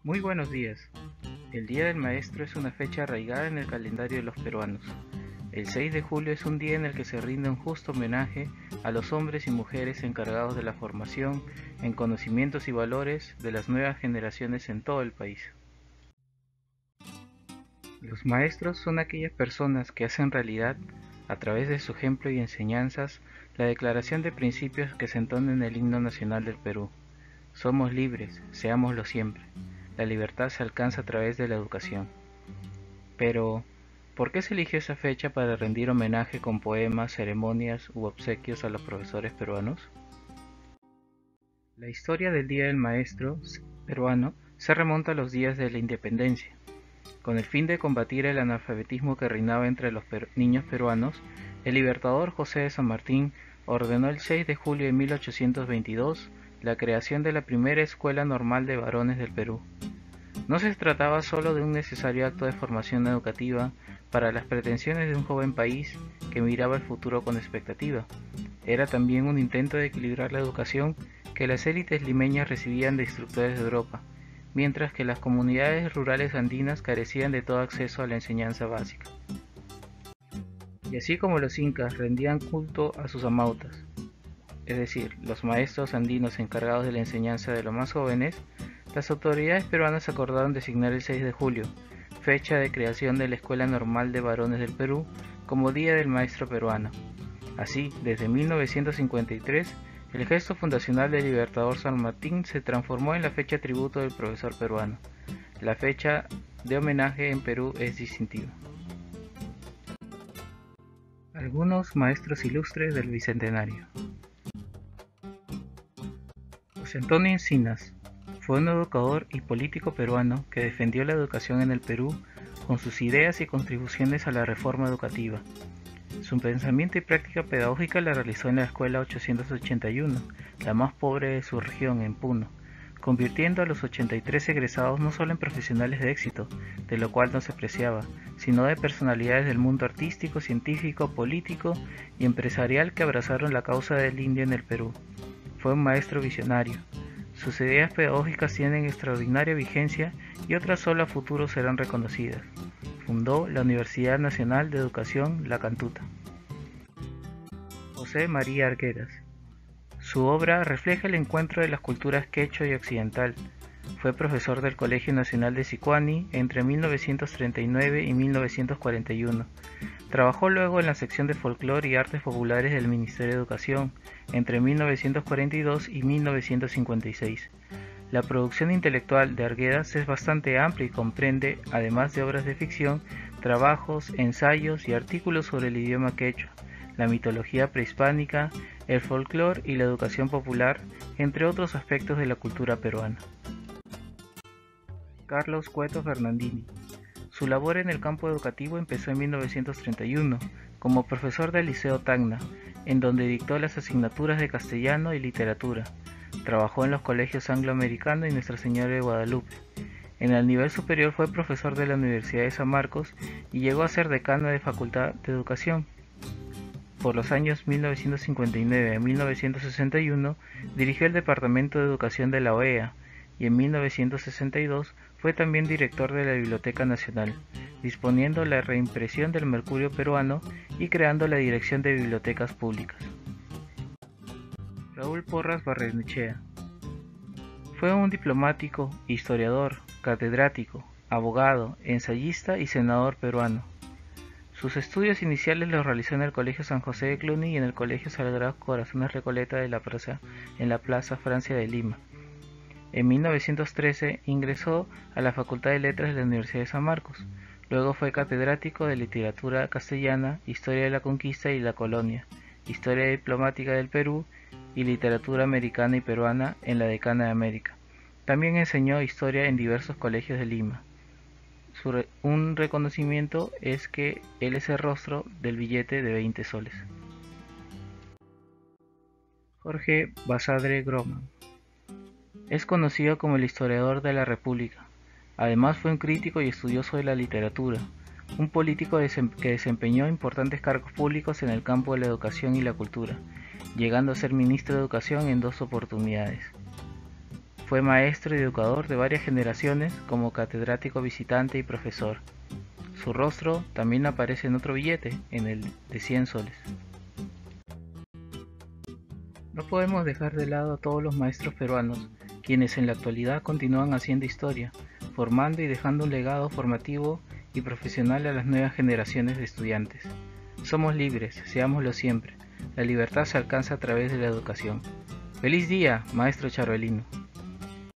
Muy buenos días. El Día del Maestro es una fecha arraigada en el calendario de los peruanos. El 6 de julio es un día en el que se rinde un justo homenaje a los hombres y mujeres encargados de la formación en conocimientos y valores de las nuevas generaciones en todo el país. Los maestros son aquellas personas que hacen realidad, a través de su ejemplo y enseñanzas, la declaración de principios que se entona en el himno nacional del Perú. Somos libres, seámoslo siempre. La libertad se alcanza a través de la educación. Pero, ¿por qué se eligió esa fecha para rendir homenaje con poemas, ceremonias u obsequios a los profesores peruanos? La historia del Día del Maestro peruano se remonta a los días de la independencia. Con el fin de combatir el analfabetismo que reinaba entre los niños peruanos, el libertador José de San Martín ordenó el 6 de julio de 1822 la creación de la primera escuela normal de varones del Perú. No se trataba solo de un necesario acto de formación educativa para las pretensiones de un joven país que miraba el futuro con expectativa. Era también un intento de equilibrar la educación que las élites limeñas recibían de instructores de Europa, mientras que las comunidades rurales andinas carecían de todo acceso a la enseñanza básica. Y así como los incas rendían culto a sus amautas, es decir, los maestros andinos encargados de la enseñanza de los más jóvenes, las autoridades peruanas acordaron designar el 6 de julio, fecha de creación de la Escuela Normal de Varones del Perú, como Día del Maestro Peruano. Así, desde 1953, el gesto fundacional del libertador San Martín se transformó en la fecha tributo del profesor peruano. La fecha de homenaje en Perú es distintiva. Algunos maestros ilustres del Bicentenario. José Antonio Encinas fue un educador y político peruano que defendió la educación en el Perú con sus ideas y contribuciones a la reforma educativa. Su pensamiento y práctica pedagógica la realizó en la Escuela 881, la más pobre de su región, en Puno, convirtiendo a los 83 egresados no solo en profesionales de éxito, de lo cual no se preciaba, sino de personalidades del mundo artístico, científico, político y empresarial que abrazaron la causa del indio en el Perú. Fue un maestro visionario. Sus ideas pedagógicas tienen extraordinaria vigencia y otras solo a futuro serán reconocidas. Fundó la Universidad Nacional de Educación La Cantuta. José María Arguedas. Su obra refleja el encuentro de las culturas quechua y occidental. Fue profesor del Colegio Nacional de Sicuani entre 1939 y 1941. Trabajó luego en la sección de Folclore y Artes Populares del Ministerio de Educación entre 1942 y 1956. La producción intelectual de Arguedas es bastante amplia y comprende, además de obras de ficción, trabajos, ensayos y artículos sobre el idioma quechua, la mitología prehispánica, el folclore y la educación popular, entre otros aspectos de la cultura peruana. Carlos Cueto Fernandini. Su labor en el campo educativo empezó en 1931 como profesor del Liceo Tacna, en donde dictó las asignaturas de castellano y literatura. Trabajó en los colegios Anglo-Americano y Nuestra Señora de Guadalupe. En el nivel superior fue profesor de la Universidad de San Marcos y llegó a ser decano de Facultad de Educación. Por los años 1959 a 1961 dirigió el Departamento de Educación de la OEA y en 1962 fue también director de la Biblioteca Nacional, disponiendo la reimpresión del Mercurio peruano y creando la Dirección de Bibliotecas Públicas. Raúl Porras Barrenechea. Fue un diplomático, historiador, catedrático, abogado, ensayista y senador peruano. Sus estudios iniciales los realizó en el Colegio San José de Cluny y en el Colegio Sagrados Corazones Recoleta en la Plaza Francia de Lima. En 1913 ingresó a la Facultad de Letras de la Universidad de San Marcos. Luego fue catedrático de Literatura Castellana, Historia de la Conquista y la Colonia, Historia Diplomática del Perú y Literatura Americana y Peruana en la Decana de América. También enseñó Historia en diversos colegios de Lima. Un reconocimiento es que él es el rostro del billete de 20 soles. Jorge Basadre Groman. Es conocido como el historiador de la República. Además fue un crítico y estudioso de la literatura, un político que desempeñó importantes cargos públicos en el campo de la educación y la cultura, llegando a ser ministro de Educación en 2 oportunidades. Fue maestro y educador de varias generaciones como catedrático visitante y profesor. Su rostro también aparece en otro billete, en el de 100 soles. No podemos dejar de lado a todos los maestros peruanos, quienes en la actualidad continúan haciendo historia, formando y dejando un legado formativo y profesional a las nuevas generaciones de estudiantes. Somos libres, seámoslo siempre. La libertad se alcanza a través de la educación. ¡Feliz día, maestro Charolino!